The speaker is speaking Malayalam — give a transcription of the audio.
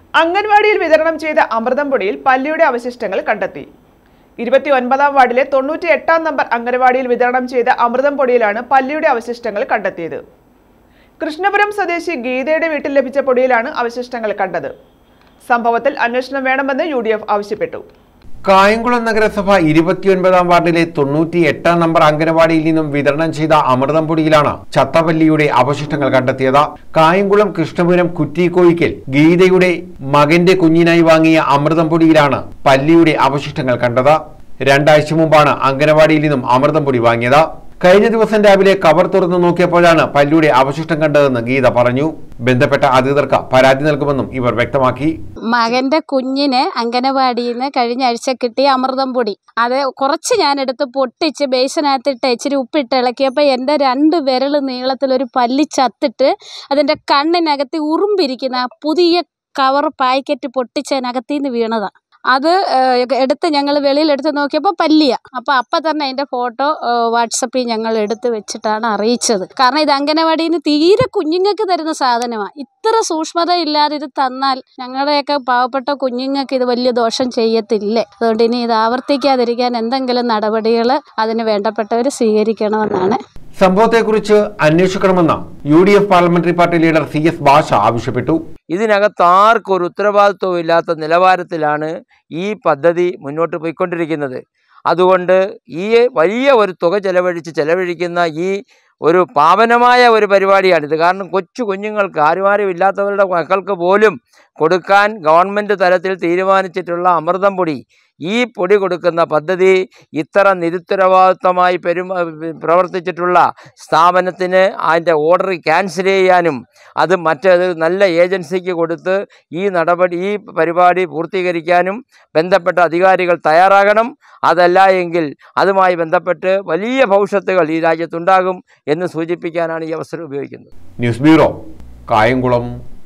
അംഗൻവാടിയിൽ വിതരണം ചെയ്ത അമൃതം പൊടിയിൽ പല്ലിയുടെ അവശിഷ്ടങ്ങൾ കണ്ടെത്തി. 29-ാം വാർഡിലെ 98-ാം നമ്പർ അംഗൻവാടിയിൽ വിതരണം ചെയ്ത അമൃതം പൊടിയിലാണ് പല്ലിയുടെ അവശിഷ്ടങ്ങൾ കണ്ടെത്തിയത്. കൃഷ്ണപുരം സ്വദേശി ഗീതയുടെ വീട്ടിൽ ലഭിച്ച പൊടിയിലാണ് അവശിഷ്ടങ്ങൾ കണ്ടത്. സംഭവത്തിൽ അന്വേഷണം വേണമെന്ന് UDF ആവശ്യപ്പെട്ടു. കായംകുളം നഗരസഭ 29-ാം വാർഡിലെ 98-ാം നമ്പർ അംഗനവാടിയിൽ നിന്നും വിതരണം ചെയ്ത അമൃതം പൊടിയിലാണ് ചത്തപല്ലിയുടെ അവശിഷ്ടങ്ങൾ കണ്ടെത്തിയത്. കായംകുളം കൃഷ്ണപുരം കുറ്റിക്കോയിക്കൽ ഗീതയുടെ മകന്റെ കുഞ്ഞിനായി വാങ്ങിയ അമൃതം പൊടിയിലാണ് പല്ലിയുടെ അവശിഷ്ടങ്ങൾ കണ്ടത്. 2 ആഴ്ച മുമ്പാണ് അംഗനവാടിയിൽ നിന്നും അമൃതം പൊടി വാങ്ങിയത്. കഴിഞ്ഞ ദിവസം രാവിലെ കവർ തുറന്നു നോക്കിയപ്പോഴാണ് പല്ലിയുടെ അവശിഷ്ടം കണ്ടതെന്ന് ഗീത പറഞ്ഞു. ബന്ധപ്പെട്ട അധികൃതർക്ക് പരാതി നൽകുമെന്നും ഇവർ വ്യക്തമാക്കി. മകന്റെ കുഞ്ഞിന് അംഗനവാടിയിൽ നിന്ന് കഴിഞ്ഞ ആഴ്ച കിട്ടിയ അമൃതം പൊടി അത് കുറച്ച് ഞാനെടുത്ത് പൊട്ടിച്ച് ബേസിനകത്തിട്ട് ഇച്ചിരി ഉപ്പിട്ട് ഇളക്കിയപ്പോൾ എൻ്റെ 2 വിരൽ നീളത്തിലൊരു പല്ലി ചത്തിട്ട് അതിൻ്റെ കണ്ണിനകത്ത് ഉറുമ്പിരിക്കുന്ന പുതിയ കവർ പാക്കറ്റ് പൊട്ടിച്ചതിനകത്തുനിന്ന് വീണതാണ്. അത് എടുത്ത് ഞങ്ങൾ വെളിയിലെടുത്ത് നോക്കിയപ്പോൾ പല്ലിയാണ്. അപ്പം തന്നെ അതിൻ്റെ ഫോട്ടോ വാട്സപ്പിൽ ഞങ്ങൾ എടുത്ത് വെച്ചിട്ടാണ് അറിയിച്ചത്. കാരണം ഇത് അംഗനവാടിയിൽ നിന്ന് തീരെ കുഞ്ഞുങ്ങൾക്ക് തരുന്ന സാധനമാണ്. ഇത്ര സൂക്ഷ്മത ഇല്ലാതെ ഇത് തന്നാൽ ഞങ്ങളുടെയൊക്കെ പാവപ്പെട്ട കുഞ്ഞുങ്ങൾക്ക് ഇത് വലിയ ദോഷം ചെയ്യത്തില്ലേ. അതുകൊണ്ട് ഇനി ഇത് ആവർത്തിക്കാതിരിക്കാൻ എന്തെങ്കിലും നടപടികൾ അതിന് വേണ്ടപ്പെട്ടവർ സ്വീകരിക്കണമെന്നാണ്. സംഭവത്തെക്കുറിച്ച് അന്വേഷിക്കണമെന്ന് UDF parliamentary party leader CS ഭാഷ ആവശ്യപ്പെട്ടു. ഇതിനകത്ത് ആർക്കും ഒരു ഉത്തരവാദിത്വവും ഇല്ലാത്ത നിലവാരത്തിലാണ് ഈ പദ്ധതി മുന്നോട്ട് പോയിക്കൊണ്ടിരിക്കുന്നത്. അതുകൊണ്ട് ഈ വലിയ ഒരു തുക ചെലവഴിക്കുന്ന ഈ ഒരു പാവനമായ ഒരു പരിപാടിയാണിത്. കാരണം കുഞ്ഞുങ്ങൾക്ക് ആരും ഇല്ലാത്തവരുടെ മക്കൾക്ക് പോലും കൊടുക്കാൻ ഗവൺമെൻറ് തലത്തിൽ തീരുമാനിച്ചിട്ടുള്ള അമൃതം പൊടി, ഈ പൊടി കൊടുക്കുന്ന പദ്ധതി ഇത്ര നിരുത്തരവാദിത്വമായി പ്രവർത്തിച്ചിട്ടുള്ള സ്ഥാപനത്തിന് അതിൻ്റെ ഓർഡർ ക്യാൻസൽ ചെയ്യാനും അത് നല്ല ഏജൻസിക്ക് കൊടുത്ത് ഈ പരിപാടി പൂർത്തീകരിക്കാനും ബന്ധപ്പെട്ട അധികാരികൾ തയ്യാറാകണം. അതല്ല എങ്കിൽ അതുമായി ബന്ധപ്പെട്ട് വലിയ ഭവിഷ്യത്തുകൾ ഈ രാജ്യത്തുണ്ടാകും എന്ന് സൂചിപ്പിക്കാനാണ് ഈ അവസരം ഉപയോഗിക്കുന്നത്. News bureau, Kayamkulam.